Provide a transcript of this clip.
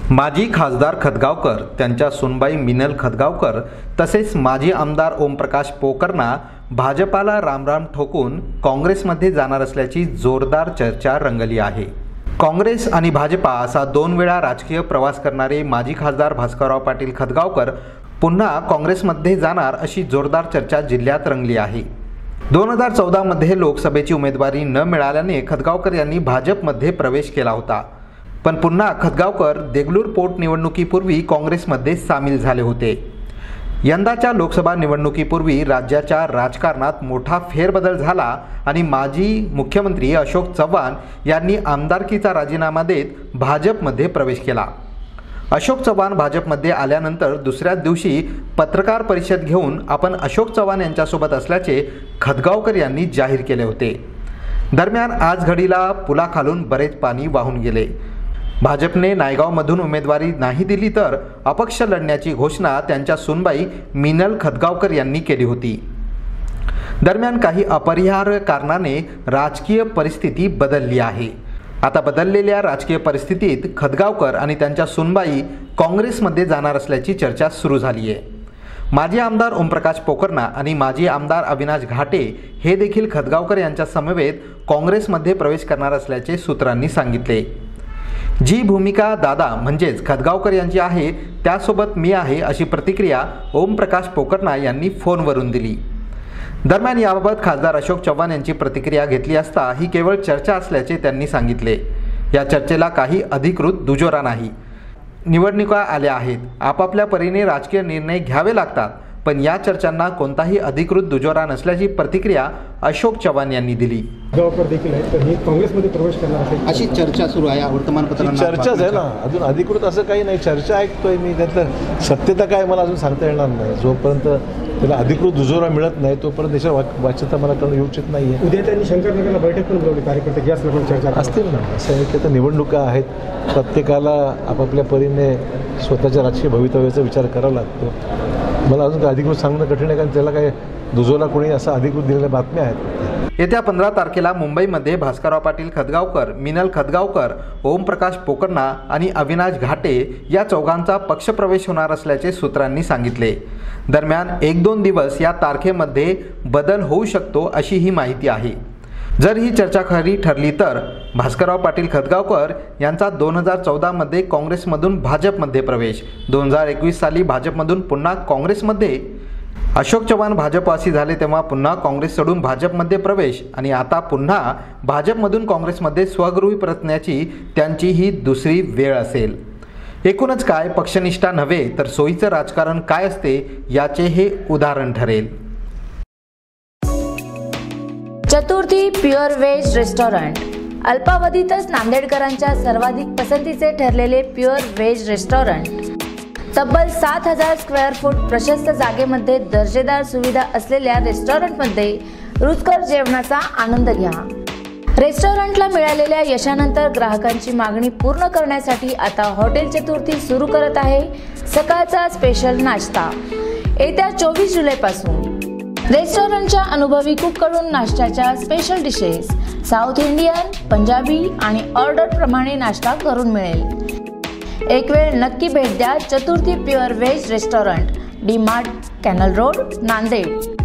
माजी खासदार खतगावकर, त्यांच्या सुनबाई मिनल खतगावकर तसेच माजी आमदार ओमप्रकाश पोकरना भाजपाला रामराम ठोकून काँग्रेसमध्ये जाणार असल्याची जोरदार चर्चा रंगली आहे। काँग्रेस आणि भाजपा असा दोन वेळा राजकीय प्रवास करणारे माजी खासदार भास्करराव पाटील खतगावकर पुन्हा काँग्रेसमध्ये जाणार अशी जोरदार चर्चा जिल्ह्यात रंगली आहे। 2014 मध्ये लोकसभेची उमेदवारी न मिळाल्याने खतगावकर यांनी भाजपमध्ये प्रवेश केला होता, पण पुन्हा खतगावकर देगलूर पोटनिवडणुकीपूर्वी काँग्रेसमध्ये सामील झाले होते। यंदाच्या लोकसभा निवडणुकीपूर्वी राज्याच्या राजकारणात मोठा फेरबदल झाला आणि माजी मुख्यमंत्री अशोक चव्हाण यांनी आमदारकीचा राजीनामा देत भाजपमध्ये प्रवेश केला। अशोक चव्हाण भाजपमध्ये आल्यानंतर दुसऱ्याच दिवशी पत्रकार परिषद घेऊन आपण अशोक चव्हाण यांच्यासोबत असल्याचे खतगावकर यांनी जाहीर केले होते। दरम्यान आज घडीला पुलाखालून बरेच पाणी वाहून गेले। भाजपने नायगावमधून उमेदवारी नाही दिली तर अपक्ष लढण्याची घोषणा त्यांच्या सुनबाई मिनल खतगावकर यांनी केली होती। दरम्यान काही अपरिहार्य कारणाने राजकीय परिस्थिती बदलली आहे। आता बदललेल्या राजकीय परिस्थितीत खतगावकर आणि त्यांच्या सुनबाई काँग्रेसमध्ये जाणार असल्याची चर्चा सुरू झाली आहे। माजी आमदार ओमप्रकाश पोकरना आणि माजी आमदार अविनाश घाटे हे देखील खतगावकर यांच्या समवेत काँग्रेसमध्ये प्रवेश करणार असल्याचे सूत्रांनी सांगितले। जी भूमिका दादा म्हणजेच खतगावकर यांची आहे त्यासोबत मी आहे अशी प्रतिक्रिया ओमप्रकाश पोकरना यांनी फोनवरून दिली। दरम्यान याबाबत खासदार अशोक चव्हाण यांची प्रतिक्रिया घेतली असता ही केवळ चर्चा असल्याचे त्यांनी सांगितले। या चर्चेला काही अधिकृत दुजोरा नाही। निवडणुका आल्या आहेत, आपापल्या परीने राजकीय निर्णय घ्यावे लागतात, पण या चर्चांना कोणताही अधिकृत दुजोरा नसल्याची प्रतिक्रिया अशोक चव्हाण यांनी दिली। देखील आहे तर हे काँग्रेसमध्ये प्रवेश करणार आहे अशी चर्चा सुरू आहे। वर्तमानपत्रात चर्चाच आहे ना, अजून अधिकृत असं काही नाही। चर्चा ऐकतोय मी, त्यातलं सत्यता काय मला अजून सांगता येणार नाही। जोपर्यंत त्याला अधिकृत दुजोरा मिळत नाही तोपर्यंत त्याच्या वाच्यता मला करणं योग्य नाही आहे। उद्या त्यांनी शंकरनगरला बैठक पण बोलवली, कार्यकर्ते गॅस पण चर्चा असतील ना। असं आहे की आता निवडणुका आहेत, प्रत्येकाला आपापल्या परीने स्वतःच्या राजकीय भवितव्याचा विचार करावा लागतो। मला अजून काय अधिकृत सांगणं कठीण आहे, कारण त्याला काय दुजोरा कोणी असा अधिकृत दिलेल्या बातम्या आहेत। येत्या 15 तारखेला मुंबईमध्ये भास्करराव पाटील खतगावकर, मिनल खतगावकर, ओमप्रकाश पोकरना आणि अविनाश घाटे या चौघांचा पक्षप्रवेश होणार असल्याचे सूत्रांनी सांगितले। दरम्यान 1-2 दिवस या तारखेमध्ये बदल होऊ शकतो अशी ही माहिती आहे। जर ही चर्चा खरी ठरली तर भास्करराव पाटील खतगावकर यांचा 2014 मध्ये काँग्रेसमधून भाजपमध्ये प्रवेश, 2021 साली भाजपमधून पुन्हा काँग्रेसमध्ये, अशोक चव्हाण भाजपवासी झाले तेव्हा पुन्हा काँग्रेस सोडून भाजपमध्ये प्रवेश आणि आता पुन्हा भाजपमधून काँग्रेसमध्ये स्वगृही परतण्याची त्यांची ही दुसरी वेळ असेल। एकूणच काय पक्षनिष्ठा नव्हे तर सोयीचं राजकारण काय असते याचे हे उदाहरण ठरेल। चतुर्थी प्युअर व्हेज रेस्टॉरंट अल्पावधीतच नांदेडकरांच्या सर्वाधिक पसंतीचे ठरलेले प्युअर व्हेज रेस्टॉरंट तब्बल 7000 स्क्वेअर फूट प्रशस्त जागेमध्ये दर्जेदार सुविधा असलेल्या रेस्टॉरंटमध्ये रुचकर जेवणाचा आनंद घ्या। रेस्टॉरंटला मिळालेल्या यशानंतर ग्राहकांची मागणी पूर्ण करण्यासाठी आता हॉटेल चतुर्थी सुरू करत आहे सकाळचा स्पेशल नाश्ता। येत्या 24 जुलैपासून रेस्टॉरंटच्या अनुभवी कुककडून नाश्त्याच्या special dishes south Indian, Punjabi आणि ऑर्डर प्रमाणे नाश्ता करून मिळेल। एक वेळ नक्की भेट द्या Chaturthi pure veg restaurant, D Mart, canal road, Nanded.